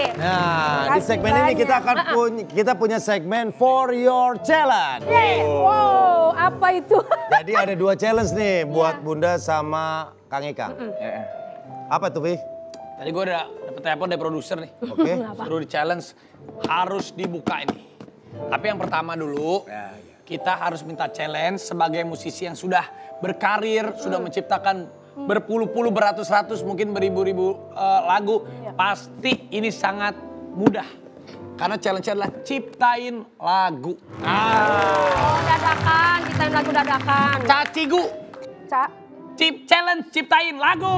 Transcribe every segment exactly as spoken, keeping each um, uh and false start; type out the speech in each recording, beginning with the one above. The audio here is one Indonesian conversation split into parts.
Nah, di segmen ini kita akan punya kita punya segmen For Your Challenge. Wow, apa itu? Jadi ada dua challenge nih buat Bunda sama Kang Ika. Apa tuh, Vi? Tadi gue udah dapet telepon dari produser nih. Oke. Suruh di challenge harus dibuka ini. Tapi yang pertama dulu, kita harus minta challenge sebagai musisi yang sudah berkarir, sudah menciptakan berpuluh-puluh, beratus-ratus, mungkin beribu-ribu uh, lagu. Pasti ini sangat mudah. Karena challenge adalah ciptain lagu. Oh, dadakan, ciptain lagu dadakan. Cacigu. Cak. Cip challenge ciptain lagu.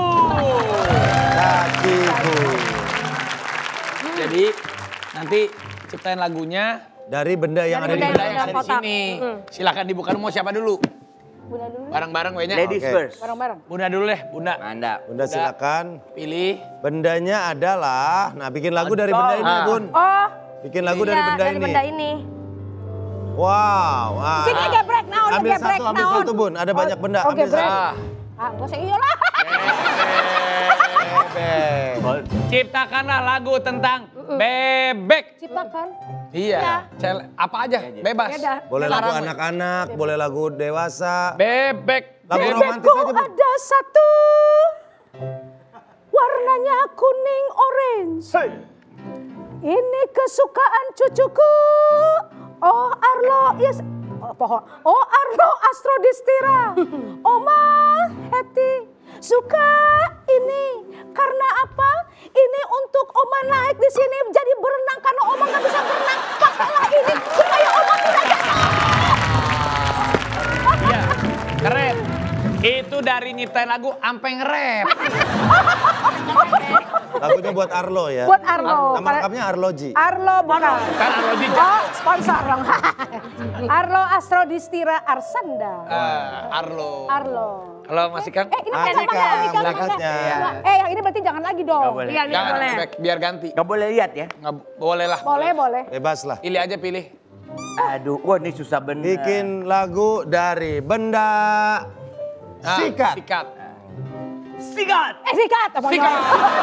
Cacigu. Jadi nanti ciptain lagunya dari benda yang Dari ada di benda benda benda. yang ada di sini. Silakan dibuka. Mau siapa dulu? Bunda dulu. Bareng-bareng kayaknya. Ladies Oke. first. Bareng-bareng. Bunda dulu deh, Bunda. Manda. Bunda silakan. Pilih. Bendanya adalah, nah bikin lagu dari benda ini, Ah. Bun. Oh, Bikin lagu dari iya, benda dari ini. benda ini. Wow. Ah. Sini gebrek naon, Ambil gebrek satu, ambil naon. satu, Bun. Ada banyak benda. Oh, Ambil gebrek. satu. Ah. Ah, gak usah iya lah. Bebek. Ciptakanlah lagu tentang bebek. Ciptakan. Iya. Cel- apa aja, bebas. Beda. Boleh lagu Larang. anak-anak, boleh lagu dewasa. Bebek. Lagu Bebek. romantis Bebekku aja, Bun. ada satu. Warnanya kuning orange. Ini kesukaan cucuku. Oh Arlo, yes. Oh, pohon. Oh Arlo Astrodistira. Oma Heti suka ini. Karena apa? Ini untuk Oma naik di sini jadi berenang karena Oma nggak bisa berenang. Pakailah ini supaya Oma tidak jatuh. Iya, keren. Itu dari nyiptain lagu ampe nge-rap. Lagunya buat Arlo ya. Buat Arlo. Nama lengkapnya Arloji. Arlo bukan. Kan Arloji Oh, sponsor dong. Arlo Astrodistira Arsanda. Ah, Arlo. Arlo. Kalau masih Kang? Eh, ini Ah, kan Cika, belakangnya. Eh, yang ini berarti jangan lagi dong. Nggak boleh. Iya, ini Jangan, boleh. bebek, biar ganti. Gak boleh lihat ya. Nggak boleh lah. Boleh, boleh. Bebas lah. Pilih aja, pilih. Aduh, wah ini susah bener. Bikin lagu dari benda Ah, sikat. Sikat. Sikat. Eh, sikat. Apa Sikat.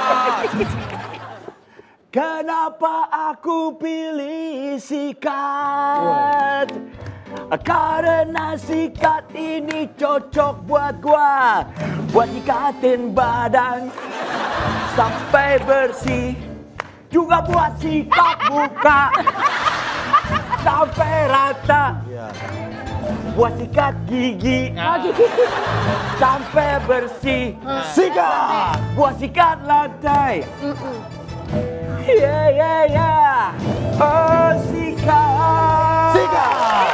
Kenapa aku pilih sikat? Karena sikat ini cocok buat gua. Buat ikatin badan sampai bersih. Juga buat sikat muka sampai rata. Iya. Buat sikat gigi sampai bersih. Sikat. Buat sikat lantai. Ya ya ya. Oh sikat. Sikat.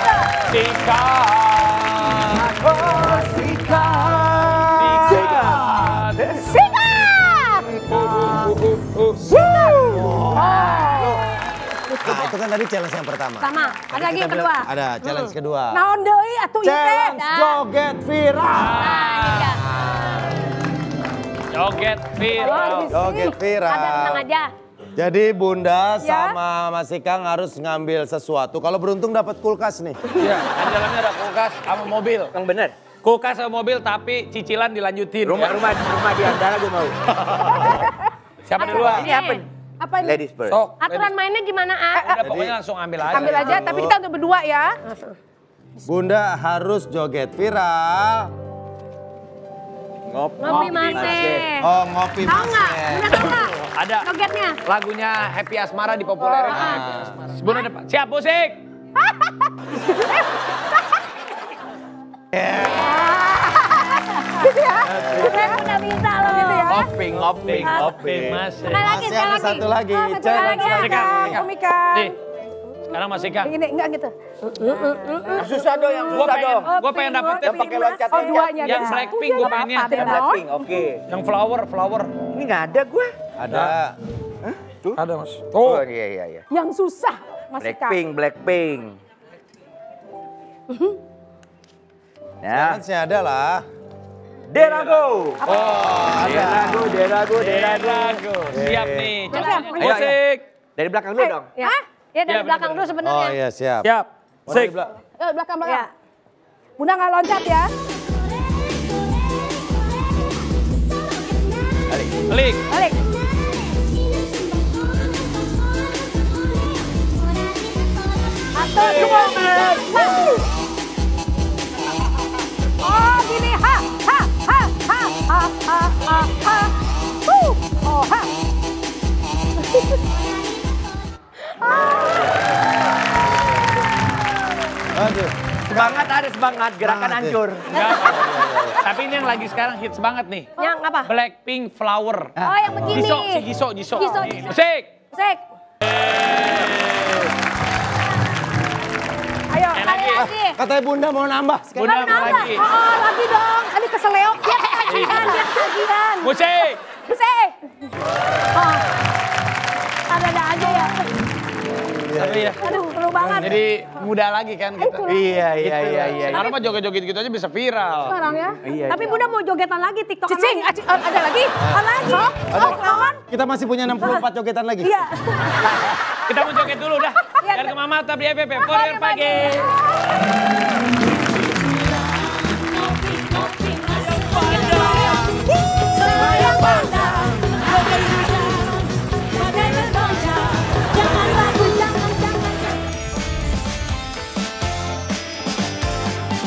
Sikat. Oh sikat. Sikat. Sikat. Nah, itu kan tadi challenge yang pertama. Sama. Ada lagi yang Kita kedua. bilang- Ada challenge kedua. Naon deui atuh ieu teh. Challenge joget viral. Nah, ini dia. Joget viral. Joget viral. Ada tenang aja. Jadi Bunda Ya. sama Mas Ikang harus ngambil sesuatu. Kalau beruntung dapat kulkas nih. Iya, kan dalamnya ada kulkas sama mobil. Yang bener. Kulkas sama mobil tapi cicilan dilanjutin. Rumah ya. rumah rumah di antara gue mau. Siapa duluan? Ini apa? Apa ini? Ladies first. Sok. Aturan mainnya gimana, A? Udah pokoknya langsung ambil aja. Ambil aja, tapi kita untuk berdua ya. Bunda harus joget viral. Ngopi. Ngopi masih. Oh, ngopi Tahu nggak? masih. Bunda tahu nggak? Ada Jogetnya. lagunya Happy Asmara dipopulerin. Oh, ah. Happy Asmara. Bunda depan. Siap musik. Gitu ya. Saya udah bisa loh. Gitu ya. Ngopi, ngopi, ngopi. Masih. Sekali lagi, Masih sekali ada lagi. satu lagi. Oh, satu Challenge lagi ya, lagi. Kang. Sikat. Komika. Nih. Sekarang Mas Ika. Ini enggak gitu. Susah dong, yang Gua susah pengen, dong. gua pengen dapet Yang pakai loncat Oh, duanya Yang dah. Blackpink gua Nggak pengennya. apa-apa, Yang Beno. Blackpink, oke. yang flower, flower. Ini nggak ada gue. Ada. Ada Mas. Oh iya iya iya. Yang susah, Mas Ika. Blackpink, Blackpink. Ya, Challenge-nya adalah Derago. Oh, Derago, Derago, Derago. Derago. Siap nih. Siap, siap. Ayo, Ayo, musik. Dari belakang dulu dong. Ya, ya dari Ya, belakang bener-bener. dulu sebenarnya. Oh iya, siap. Siap. Mana Musik. di belak- Eh, belakang belakang. Bunda nggak loncat ya. Klik. Balik. Come on, man. Oh, gini. Ha, ha, ha, ha, ha, ha, ha, ha. Huh. Oh, ha. Aduh. Semangat ada semangat, gerakan Semangat, hancur. Enggak, tapi ini yang lagi sekarang hits banget nih. Yang apa? Blackpink Flower. Oh, yang begini. Jisoo, si Jisoo, Jisoo. Jisoo, Nih, Jisoo. musik. Sek. Ayo, Yang kali lagi. lagi. Katanya Bunda mau nambah sekali. Bunda Kenapa? mau lagi. Oh, oh, lagi dong. Tadi keseleo. Dia ketagihan, dia ketagihan. Musik. Sek. Oh. Ada-ada aja ya. Tapi ya. Aduh, seru banget. Jadi muda lagi kan kita. Iya, iya, iya, iya. Sekarang mah joget-joget gitu aja bisa viral. Sekarang ya. Iya, Tapi iya. Bunda mau jogetan lagi, tiktokan lagi. Cicing, ada lagi? Ada lagi? Oh, kawan? Kita masih punya enam puluh empat jogetan lagi. Iya. Kita mau joget dulu dah. Iya, Biar iya. ke Mama tetap di F F P. For your pagi. Pagi.